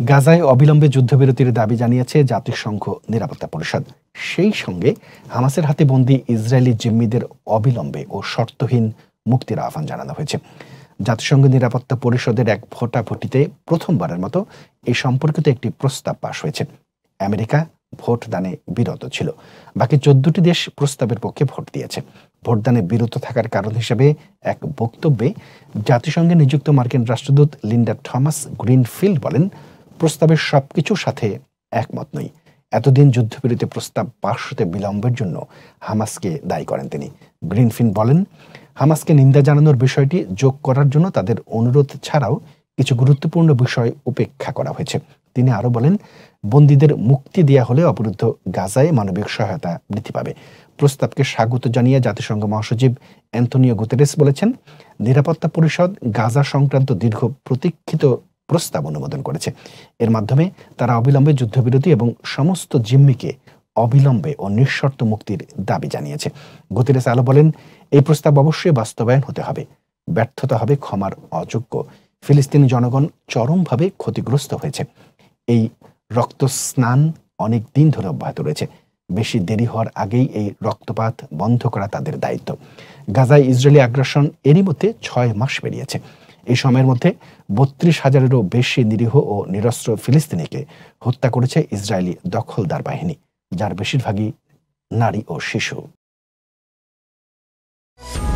গাজায় অবিলম্বে যুদ্ধবিরতির দাবি জানিয়েছে জাতিসংঘ নিরাপত্তা পরিষদ। সেই সঙ্গে হামাসের হাতে বন্দী ইসরায়েলি জিম্মিদের অবিলম্বে ও শর্তহীন মুক্তির আহ্বান জানানো হয়েছে। জাতিসংঘ নিরাপত্তা পরিষদের এক ভোটাভুটিতে প্রথমবারের মতো এই সম্পর্কিত একটি প্রস্তাব পাশ হয়েছে। আমেরিকা ভোটদানে বিরত ছিল, বাকি 14টি দেশ প্রস্তাবের পক্ষে ভোট দিয়েছে। ভোটদানে বিরত থাকার কারণ হিসেবে এক বক্তব্যে জাতিসংঘে নিযুক্ত মার্কিন রাষ্ট্রদূত লিন্ডা থমাস গ্রিনফিল্ড বলেন, প্রস্তাবের সবকিছুর সাথে একমত নই। এতদিন যুদ্ধবিরতি প্রস্তাব পাশ হতে বিলম্বের জন্য হামাসকে দায়ী করেন তিনি। গ্রিনফিল্ড বলেন, হামাসকে নিন্দা জানানোর বিষয়টি যোগ করার জন্য তাদের অনুরোধ ছাড়াও কিছু গুরুত্বপূর্ণ বিষয় উপেক্ষা করা হয়েছে। তিনি আরো বলেন, বন্দীদের মুক্তি দেয়া হলে অবরুদ্ধ গাজায় মানবিক সহায়তা বৃদ্ধি পাবে। প্রস্তাবকে স্বাগত জানিয়ে জাতিসংঘ মহাসচিব অ্যান্তোনিও গুতেরেস বলেছেন, নিরাপত্তা পরিষদ গাজা সংক্রান্ত দীর্ঘ প্রতীক্ষিত প্রস্তাব অনুমোদন করেছে। এর মাধ্যমে তারা অবিলম্বে যুদ্ধবিরতি এবং সমস্ত জিম্মিকে অবিলম্বে ও নিঃশর্ত মুক্তির দাবি জানিয়েছে। গুতেরেস আলো বলেন, এই প্রস্তাব অবশ্যই বাস্তবায়ন হতে হবে। ব্যর্থতা হবে ক্ষমার অযোগ্য। ফিলিস্তিনি জনগণ চরমভাবে ক্ষতিগ্রস্ত হয়েছে। এই রক্তস্নান অনেক দিন ধরে অব্যাহত রয়েছে। বেশি দেরি হওয়ার আগেই এই রক্তপাত বন্ধ করা তাদের দায়িত্ব। গাজায় ইসরায়েলি আগ্রাসন এরই মধ্যে 6 মাস পেরিয়েছে। এই সময়ের মধ্যে 32,000-এরও বেশি নিরীহ ও নিরস্ত্র ফিলিস্তিনিকে হত্যা করেছে ইসরায়েলি দখলদার বাহিনী, যার বেশিরভাগই নারী ও শিশু।